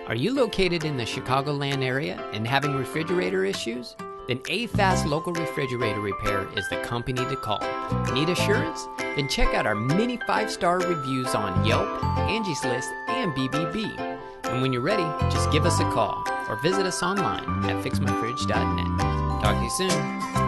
Are you located in the Chicagoland area and having refrigerator issues? Then A-Fast Local Refrigerator Repair is the company to call. Need assurance? Then check out our many 5-star reviews on Yelp, Angie's List, and BBB. And when you're ready, just give us a call or visit us online at fixmyfridge.net. Talk to you soon.